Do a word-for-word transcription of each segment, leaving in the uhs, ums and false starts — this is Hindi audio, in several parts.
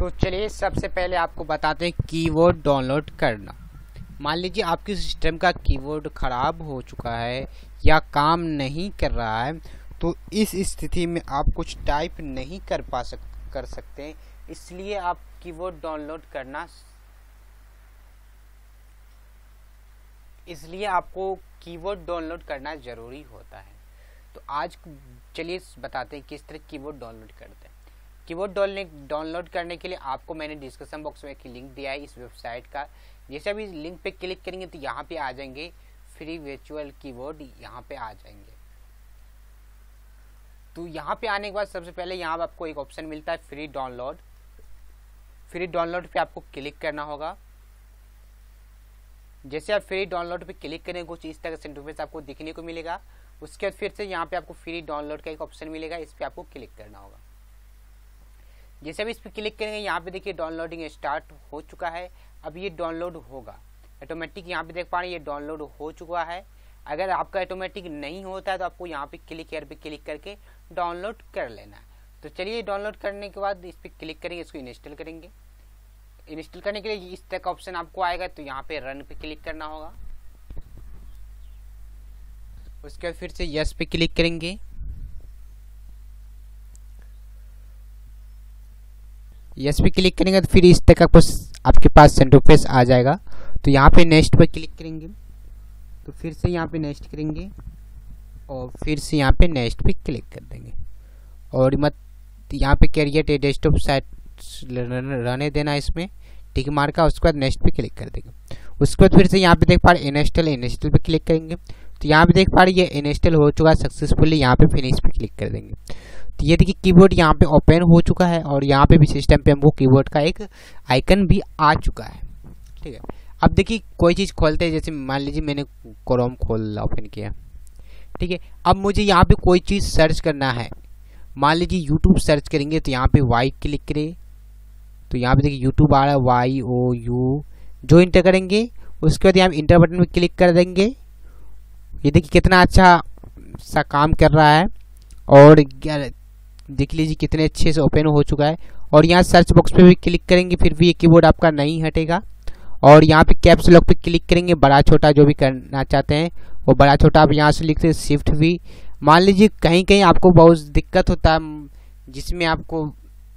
तो चलिए सबसे पहले आपको बताते हैं कीबोर्ड डाउनलोड करना। मान लीजिए आपके सिस्टम का कीबोर्ड ख़राब हो चुका है या काम नहीं कर रहा है, तो इस स्थिति में आप कुछ टाइप नहीं कर पा सक कर सकते, इसलिए आप कीबोर्ड डाउनलोड करना इसलिए आपको कीबोर्ड डाउनलोड करना ज़रूरी होता है। तो आज चलिए बताते हैं किस तरह कीबोर्ड डाउनलोड करते हैं। कीबोर्ड डाउनलोड करने के लिए आपको मैंने डिस्क्रिप्शन बॉक्स में एक लिंक दिया है इस वेबसाइट का। जैसे अभी लिंक पे क्लिक करेंगे तो यहाँ पे आ जाएंगे फ्री वर्चुअल कीबोर्ड, यहाँ पे आ जाएंगे। तो यहाँ पे आने के बाद सबसे पहले यहाँ आपको एक ऑप्शन मिलता है फ्री डाउनलोड। फ्री डाउनलोड पे आपको क्लिक करना होगा। जैसे आप फ्री डाउनलोड पे क्लिक करेंगे कुछ इस तरह का इंटरफेस आपको दिखने को मिलेगा। उसके बाद फिर से यहाँ पे आपको फ्री डाउनलोड का एक ऑप्शन मिलेगा, इस पर आपको क्लिक करना होगा। जैसे अब इस पर क्लिक करेंगे यहाँ पे देखिए डाउनलोडिंग स्टार्ट हो चुका है। अब ये डाउनलोड होगा ऑटोमेटिक, यहाँ पे देख पा रहे हैं ये डाउनलोड हो चुका है। अगर आपका ऑटोमेटिक नहीं होता है तो आपको यहाँ पे क्लिक हेयर पे क्लिक करके डाउनलोड कर लेना है। तो चलिए डाउनलोड करने के बाद इस पर क्लिक करेंगे, इसको इंस्टॉल करेंगे। इंस्टॉल करने के लिए इस तरह का ऑप्शन आपको आएगा, तो यहाँ पे रन पे क्लिक करना होगा। उसके बाद फिर से यस पे क्लिक करेंगे। यस पे क्लिक करेंगे तो फिर इस तरह का आपके पास इंटरफेस आ जाएगा। तो यहाँ पे नेक्स्ट पे क्लिक करेंगे, तो फिर से यहाँ पे नेक्स्ट करेंगे और फिर से यहाँ पे नेक्स्ट पे क्लिक कर देंगे और मत यहाँ पे क्रिएट ए डेस्कटॉप साइट रहने देना, इसमें टिक मार का। उसके बाद नेक्स्ट पे क्लिक कर देंगे। उसके बाद फिर से यहाँ पे देख पा रहे इंस्टॉल इंस्टॉल पे क्लिक करेंगे। तो यहाँ पे देख पा रहे ये इंस्टॉल हो चुका है सक्सेसफुली, यहाँ पे फिनिश पे क्लिक कर देंगे। तो ये देखिए कीबोर्ड यहाँ पे ओपन हो चुका है और यहाँ पे भी सिस्टम पे हमको कीबोर्ड का एक आइकन भी आ चुका है। ठीक है, अब देखिए कोई चीज़ खोलते हैं, जैसे मान लीजिए मैंने क्रोम खोल ओपन किया। ठीक है, अब मुझे यहाँ पे कोई चीज़ सर्च करना है। मान लीजिए यूट्यूब सर्च करेंगे, तो यहाँ पे वाई क्लिक करें, तो यहाँ पे देखिए यूट्यूब आ रहा है, वाई ओ यू। जो इंटर करेंगे उसके बाद यहाँ पे इंटर बटन पे क्लिक कर देंगे। ये देखिए कितना अच्छा सा काम कर रहा है और देख लीजिए कितने अच्छे से ओपन हो चुका है। और यहाँ सर्च बॉक्स पे भी क्लिक करेंगे, फिर भी ये कीबोर्ड आपका नहीं हटेगा। और यहाँ पे कैप्स लॉक पे क्लिक करेंगे, बड़ा छोटा जो भी करना चाहते हैं वो बड़ा छोटा आप यहाँ से लिखते हैं। शिफ्ट भी मान लीजिए कहीं कहीं आपको बहुत दिक्कत होता है, जिसमें आपको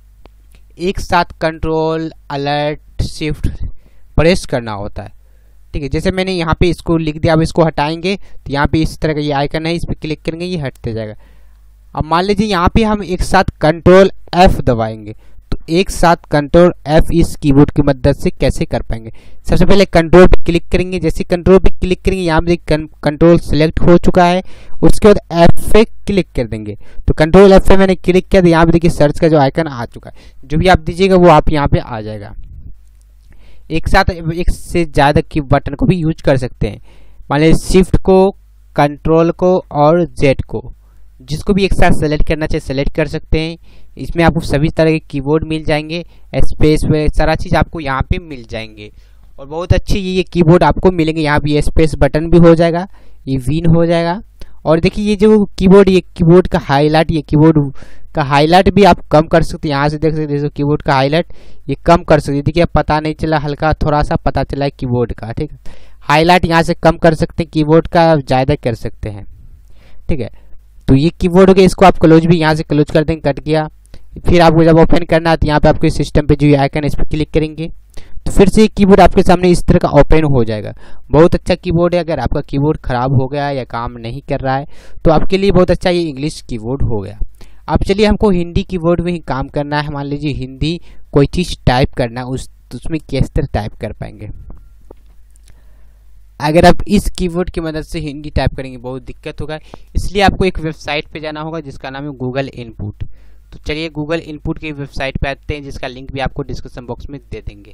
एक साथ कंट्रोल अलर्ट शिफ्ट प्रेस करना होता है। ठीक है, जैसे मैंने यहाँ पे इसको लिख दिया। अब इसको हटाएंगे तो यहाँ पे इस तरह का ये आइकन है, इस पर क्लिक करेंगे, ये हटते जाएगा। अब मान लीजिए यहाँ पे हम एक साथ कंट्रोल एफ दबाएंगे, तो एक साथ कंट्रोल एफ इस कीबोर्ड की मदद से कैसे कर पाएंगे। सबसे पहले कंट्रोल पे क्लिक करेंगे। जैसे कंट्रोल पे क्लिक करेंगे यहाँ पे कंट्रोल सेलेक्ट हो चुका है। उसके बाद एफ पे क्लिक कर देंगे। तो कंट्रोल एफ पे मैंने क्लिक किया तो यहाँ पे देखिए सर्च का जो आइकन आ चुका है। जो भी आप दीजिएगा वो आप यहाँ पे आ जाएगा। एक साथ एक से ज़्यादा की बटन को भी यूज कर सकते हैं। मान लीजिए शिफ्ट को, कंट्रोल को और जेड को, जिसको भी एक साथ सेलेक्ट करना चाहिए सेलेक्ट कर सकते हैं। इसमें आपको सभी तरह के कीबोर्ड मिल जाएंगे, स्पेस वे सारा चीज़ आपको यहाँ पे मिल जाएंगे। और बहुत अच्छी ये कीबोर्ड आपको मिलेंगे। यहाँ पे स्पेस बटन भी हो जाएगा, ये विन हो जाएगा। और देखिए ये जो कीबोर्ड, ये कीबोर्ड का हाईलाइट, ये कीबोर्ड का हाईलाइट भी आप कम कर सकते हैं। यहाँ से देख सकते हैं कीबोर्ड का हाईलाइट ये कम कर सकते हैं। देखिए अब पता नहीं चला, हल्का थोड़ा सा पता चला है कीबोर्ड का। ठीक है, हाईलाइट यहाँ से कम कर सकते हैं, कीबोर्ड का ज़्यादा कर सकते हैं। ठीक है, तो ये कीबोर्ड हो गया, इसको आप क्लोज भी यहाँ से क्लोज कर देंगे, कट गया। फिर आपको जब ओपन करना है तो यहाँ पे आपके सिस्टम पे जो आइकन है इस पर क्लिक करेंगे, तो फिर से कीबोर्ड आपके सामने इस तरह का ओपन हो जाएगा। बहुत अच्छा कीबोर्ड है। अगर आपका कीबोर्ड खराब हो गया या काम नहीं कर रहा है तो आपके लिए बहुत अच्छा ये इंग्लिश कीबोर्ड हो गया। अब चलिए हमको हिंदी कीबोर्ड में ही काम करना है। मान लीजिए हिंदी कोई चीज़ टाइप करना है, उस उसमें किस तरह टाइप कर पाएंगे। अगर आप इस कीबोर्ड की मदद से हिंदी टाइप करेंगे बहुत दिक्कत होगा, इसलिए आपको एक वेबसाइट पे जाना होगा जिसका नाम है गूगल इनपुट। तो चलिए गूगल इनपुट की वेबसाइट पे आते हैं, जिसका लिंक भी आपको डिस्क्रिप्शन बॉक्स में दे देंगे।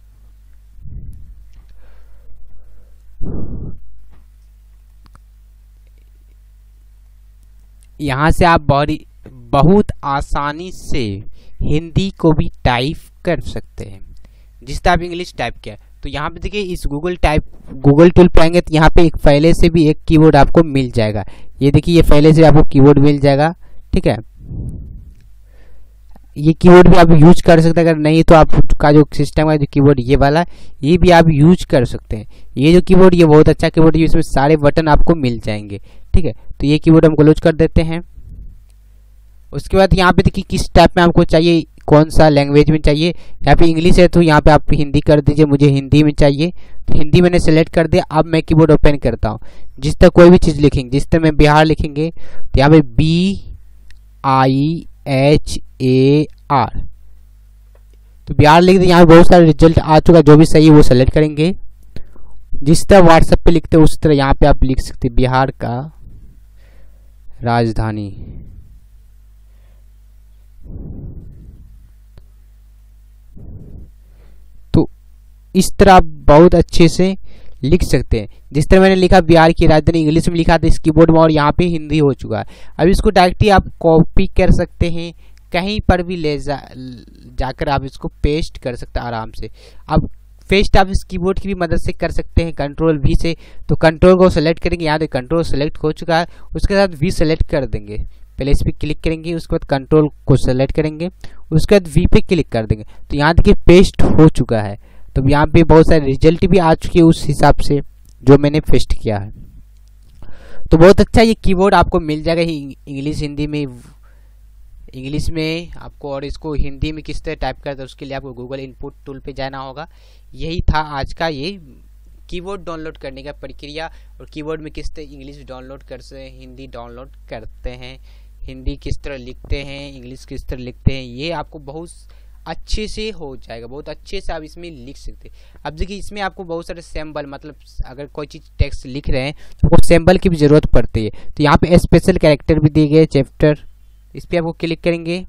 यहाँ से आप बहुत बहुत आसानी से हिंदी को भी टाइप कर सकते हैं, जिस तरह आप इंग्लिश टाइप किया। तो यहाँ पे देखिए इस गूगल टाइप गूगल टूल पे आएंगे तो यहाँ पे एक पहले से भी एक कीबोर्ड आपको मिल जाएगा। ये देखिए ये पहले से आपको कीबोर्ड मिल जाएगा। ठीक है, ये कीबोर्ड भी आप यूज कर सकते हैं। अगर नहीं तो आपका जो सिस्टम का जो कीबोर्ड ये वाला ये भी आप यूज कर सकते हैं। ये जो कीबोर्ड ये बहुत अच्छा कीबोर्ड है, इसमें सारे बटन आपको मिल जाएंगे। ठीक है, तो ये कीबोर्ड हम क्लोज कर देते हैं। उसके बाद यहाँ पे देखिए किस टाइप में आपको चाहिए, कौन सा लैंग्वेज में चाहिए। यहाँ पे इंग्लिश है तो यहाँ पे आप हिंदी कर दीजिए, मुझे हिंदी में चाहिए तो हिंदी मैंने सेलेक्ट कर दिया। अब मैं कीबोर्ड ओपन करता हूँ। जिस तरह कोई भी चीज़ लिखेंगे, जिस तरह मैं बिहार लिखेंगे तो यहाँ पे B I H A R, तो बिहार लिख दिया। यहाँ पे बहुत सारे रिजल्ट आ चुका है, जो भी सही है वो सेलेक्ट करेंगे। जिस तरह व्हाट्सएप पे लिखते हैं उस तरह यहाँ पे आप लिख सकते हैं बिहार का राजधानी। तो इस तरह आप बहुत अच्छे से लिख सकते हैं। जिस तरह मैंने लिखा बिहार की राजधानी इंग्लिश में लिखा था इस कीबोर्ड में, और यहाँ पे हिंदी हो चुका है। अब इसको डायरेक्टली आप कॉपी कर सकते हैं, कहीं पर भी ले जा जाकर आप इसको पेस्ट कर सकते हैं आराम से। अब पेस्ट आप इस कीबोर्ड की भी मदद से कर सकते हैं, कंट्रोल वी से। तो कंट्रोल को सेलेक्ट करेंगे, यहाँ पे कंट्रोल सेलेक्ट हो चुका है, उसके साथ वी सेलेक्ट कर देंगे। पहले इस पर क्लिक करेंगे, उसके बाद कंट्रोल को सेलेक्ट करेंगे, उसके बाद वी पे क्लिक कर देंगे। तो यहाँ देखिए पेस्ट हो चुका है। तो यहाँ पे बहुत सारे रिजल्ट भी आ चुके हैं उस हिसाब से जो मैंने पेस्ट किया है। तो बहुत अच्छा ये कीबोर्ड आपको मिल जाएगा इंग्लिश हिंदी में, इंग्लिश में आपको, और इसको हिंदी में किस तरह टाइप करते हैं उसके लिए आपको गूगल इनपुट टूल पे जाना होगा। यही था आज का ये कीबोर्ड डाउनलोड करने का प्रक्रिया, और कीबोर्ड में किस तरह इंग्लिश डाउनलोड करते हैं, हिंदी डाउनलोड करते हैं, हिंदी किस तरह लिखते हैं, इंग्लिश किस तरह लिखते हैं, ये आपको बहुत अच्छे से हो जाएगा। बहुत अच्छे से आप इसमें लिख सकते हैं। अब देखिए इसमें आपको बहुत सारे सिंबल, मतलब अगर कोई चीज़ टेक्स्ट लिख रहे हैं तो वो सिंबल की भी ज़रूरत पड़ती है। तो यहाँ पे स्पेशल कैरेक्टर भी दिए गए, चैप्टर, इस पर आपको क्लिक करेंगे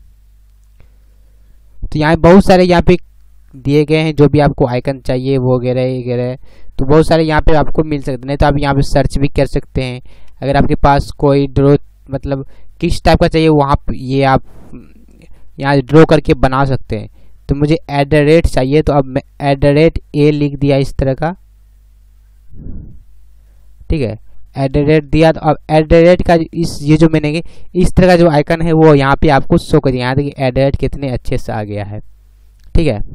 तो यहाँ बहुत सारे यहाँ पे दिए गए हैं, जो भी आपको आइकन चाहिए वो वगैरह वगैरह, तो बहुत सारे यहाँ पे आपको मिल सकते हैं। नहीं तो आप यहाँ पे सर्च भी कर सकते हैं। अगर आपके पास कोई ड्रो, मतलब किस टाइप का चाहिए वहाँ ये आप यहाँ ड्रॉ करके बना सकते हैं। तो मुझे एट द रेट चाहिए, तो अब मैं एट द रेट ए लिख दिया इस तरह का। ठीक है, एट द रेट दिया। तो अब एट द रेट का इस ये जो मैंने इस तरह का जो आइकन है वो यहाँ पे आपको शो कर दिया। यहाँ देखिए एट द रेट कितने अच्छे से आ गया है। ठीक है,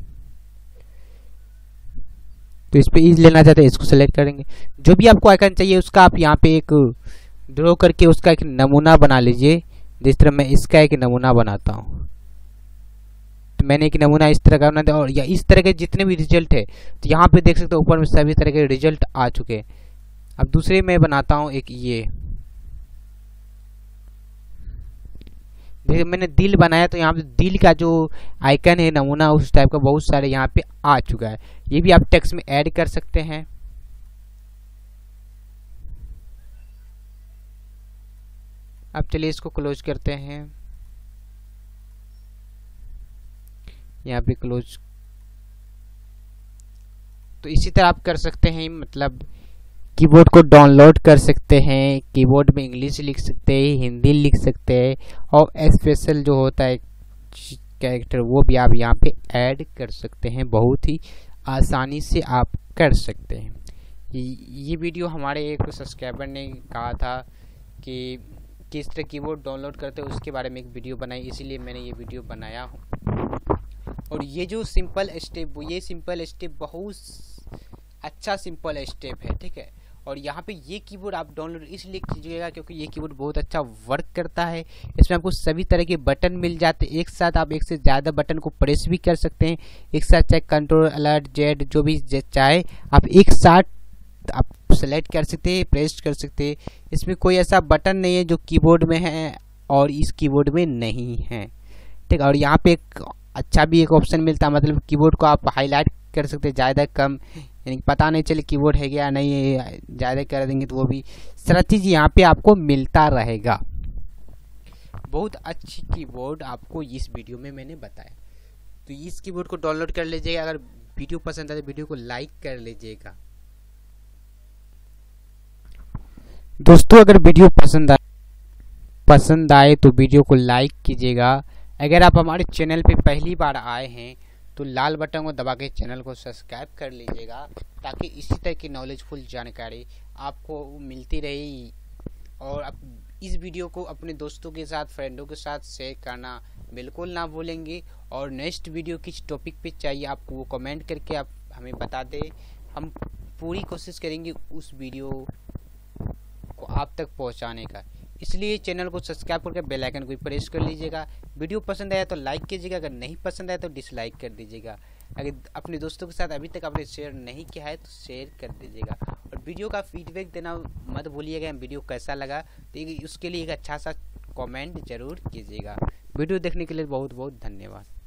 तो इस पे इज लेना चाहते हैं, इसको सेलेक्ट करेंगे। जो भी आपको आइकन चाहिए उसका आप यहाँ पे एक ड्रॉ करके उसका एक नमूना बना लीजिए। जिस तरह मैं इसका एक नमूना बनाता हूँ, तो मैंने एक नमूना इस तरह का बना दिया। और या इस तरह के जितने भी रिजल्ट है तो यहाँ पे देख सकते हो ऊपर में सभी तरह के रिजल्ट आ चुके हैं। अब दूसरे मैं बनाता हूँ एक, ये देखिए मैंने दिल बनाया, तो यहाँ पे दिल का जो आइकन है नमूना उस टाइप का बहुत सारे यहाँ पे आ चुका है। ये भी आप टेक्स्ट में ऐड कर सकते हैं। अब चलिए इसको क्लोज करते हैं, यहाँ पे क्लोज। तो इसी तरह आप कर सकते हैं, मतलब कीबोर्ड को डाउनलोड कर सकते हैं, कीबोर्ड में इंग्लिश लिख सकते हैं, हिंदी लिख सकते हैं, और स्पेशल जो होता है कैरेक्टर वो भी आप यहाँ पे ऐड कर सकते हैं। बहुत ही आसानी से आप कर सकते हैं। ये वीडियो हमारे एक सब्सक्राइबर ने कहा था कि किस तरह कीबोर्ड डाउनलोड करते हैं उसके बारे में एक वीडियो बनाई, इसीलिए मैंने ये वीडियो बनाया हूँ। और ये जो सिंपल स्टेप, ये सिंपल स्टेप बहुत अच्छा सिंपल स्टेप है। ठीक है, और यहाँ पे ये कीबोर्ड आप डाउनलोड इसलिए कीजिएगा क्योंकि ये कीबोर्ड बहुत अच्छा वर्क करता है। इसमें आपको सभी तरह के बटन मिल जाते हैं, एक साथ आप एक से ज़्यादा बटन को प्रेस भी कर सकते हैं एक साथ, चाहे कंट्रोल अलर्ट जेड जो भी चाहे आप एक साथ आप सेलेक्ट कर सकते हैं, प्रेस कर सकते हैं। इसमें कोई ऐसा बटन नहीं है जो कीबोर्ड में है और इस कीबोर्ड में नहीं है। ठीक, और यहाँ पे एक अच्छा भी एक ऑप्शन मिलता है, मतलब कीबोर्ड को आप हाईलाइट कर सकते हैं ज़्यादा कम, यानी पता नहीं चले कीबोर्ड है क्या नहीं है, ज़्यादा कर देंगे तो वो भी सारा चीज़ यहाँ पे आपको मिलता रहेगा। बहुत अच्छी कीबोर्ड आपको इस वीडियो में मैंने बताया। तो इस कीबोर्ड को डाउनलोड कर लीजिएगा। अगर वीडियो पसंद आए तो वीडियो को लाइक कर लीजिएगा। दोस्तों अगर वीडियो पसंद आए पसंद आए तो वीडियो को लाइक कीजिएगा। अगर आप हमारे चैनल पे पहली बार आए हैं तो लाल बटन को दबा के चैनल को सब्सक्राइब कर लीजिएगा, ताकि इसी तरह की नॉलेजफुल जानकारी आपको मिलती रही। और आप इस वीडियो को अपने दोस्तों के साथ, फ्रेंडों के साथ शेयर करना बिल्कुल ना भूलेंगे। और नेक्स्ट वीडियो किस टॉपिक पे चाहिए आपको वो कमेंट करके आप हमें बता दें, हम पूरी कोशिश करेंगे उस वीडियो को आप तक पहुंचाने का। इसलिए चैनल को सब्सक्राइब करके बेल आइकन को प्रेस कर लीजिएगा। वीडियो पसंद आया तो लाइक कीजिएगा, अगर नहीं पसंद आया तो डिसलाइक कर दीजिएगा। अगर अपने दोस्तों के साथ अभी तक आपने शेयर नहीं किया है तो शेयर कर दीजिएगा। और वीडियो का फीडबैक देना मत भूलिएगा, वीडियो कैसा लगा तो उसके लिए एक अच्छा सा कमेंट जरूर कीजिएगा। वीडियो देखने के लिए बहुत बहुत धन्यवाद।